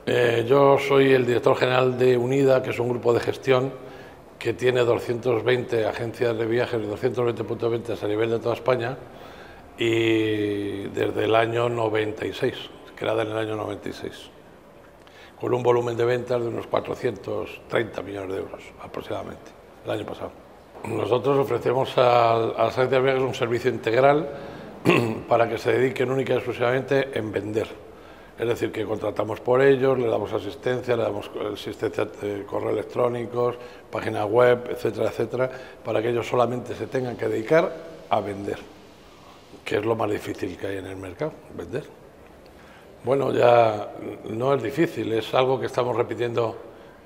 Yo soy el director general de UNIDA, que es un grupo de gestión que tiene 220 agencias de viajes y 220 puntos de ventas a nivel de toda España, y desde el año 96, creada en el año 96, con un volumen de ventas de unos 430 millones de euros aproximadamente, el año pasado. Nosotros ofrecemos a las agencias de viajes un servicio integral para que se dediquen única y exclusivamente en vender. Es decir, que contratamos por ellos, le damos asistencia, le damos asistencia de correos electrónicos, página web, etcétera, etcétera, para que ellos solamente se tengan que dedicar a vender, que es lo más difícil que hay en el mercado, vender. Bueno, ya no es difícil, es algo que estamos repitiendo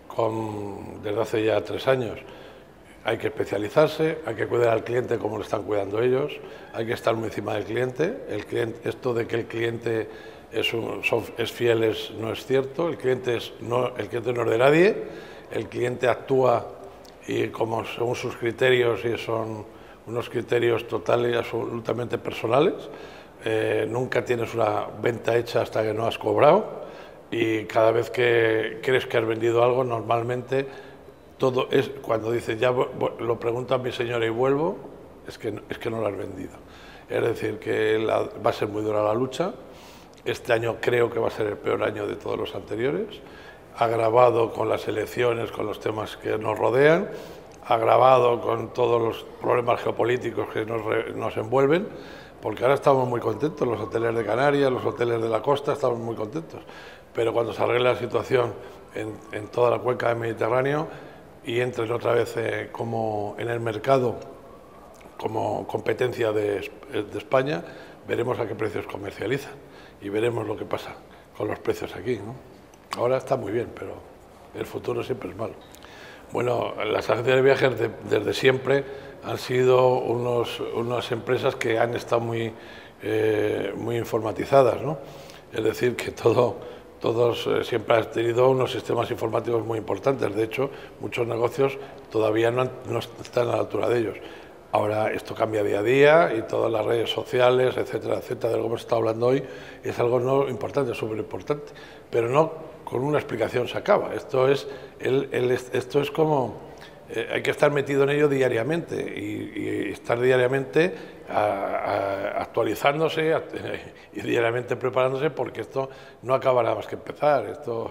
desde hace ya 3 años. Hay que especializarse, hay que cuidar al cliente como lo están cuidando ellos, hay que estar muy encima del cliente. Esto de que el cliente es fiel no es cierto, el cliente no es de nadie, el cliente actúa y según sus criterios, y son unos criterios totales y absolutamente personales. Nunca tienes una venta hecha hasta que no has cobrado, y cada vez que crees que has vendido algo, normalmente todo es cuando dices ya lo pregunto a mi señora y vuelvo, es que no lo has vendido. Es decir, que va a ser muy dura la lucha. Este año creo que va a ser el peor año de todos los anteriores, agravado con las elecciones, con los temas que nos rodean, agravado con todos los problemas geopolíticos que nos envuelven, porque ahora estamos muy contentos, los hoteles de Canarias, los hoteles de la costa, estamos muy contentos, pero cuando se arregle la situación en toda la cuenca del Mediterráneo y entren otra vez como en el mercado como competencia de España, veremos a qué precios comercializan y veremos lo que pasa con los precios aquí, ¿no? Ahora está muy bien, pero el futuro siempre es malo. Bueno, las agencias de viajes desde siempre han sido unas empresas que han estado muy informatizadas, ¿no? Es decir, que todos siempre han tenido unos sistemas informáticos muy importantes. De hecho, muchos negocios todavía no están a la altura de ellos. Ahora esto cambia día a día y todas las redes sociales, etcétera, etcétera, de lo que hemos estado hablando hoy, es algo no importante, súper importante, pero no con una explicación se acaba. Esto es como, hay que estar metido en ello diariamente y estar diariamente actualizándose y diariamente preparándose, porque esto no acaba nada más que empezar. Esto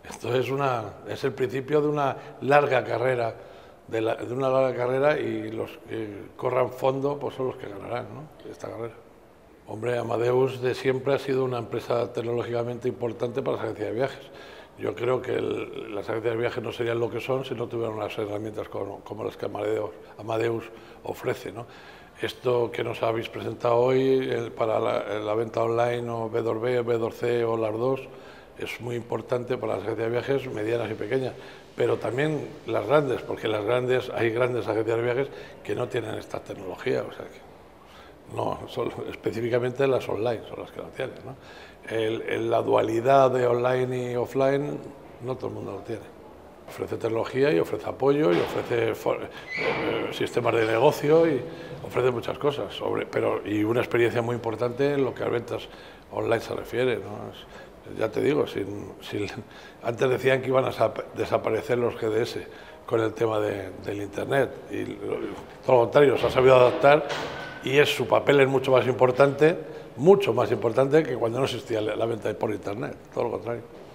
es el principio de una larga carrera. De una larga carrera, y los que corran fondo pues son los que ganarán, ¿no?, esta carrera. Hombre, Amadeus de siempre ha sido una empresa tecnológicamente importante para las agencias de viajes. Yo creo que las agencias de viajes no serían lo que son si no tuvieran unas herramientas como las que Amadeus ofrece, ¿no? Esto que nos habéis presentado hoy para la venta online, o B2B, o B2C, o las dos, es muy importante para las agencias de viajes medianas y pequeñas, pero también las grandes, porque hay grandes agencias de viajes que no tienen esta tecnología, o sea que no, específicamente las online son las que lo tienen, ¿no? La dualidad de online y offline no todo el mundo lo tiene. Ofrece tecnología y ofrece apoyo y ofrece sistemas de negocio y ofrece muchas cosas, y una experiencia muy importante en lo que a ventas online se refiere, ¿no? Ya te digo, antes decían que iban a desaparecer los GDS con el tema del Internet, y todo lo contrario, se ha sabido adaptar, y su papel es mucho más importante que cuando no existía la venta por Internet, todo lo contrario.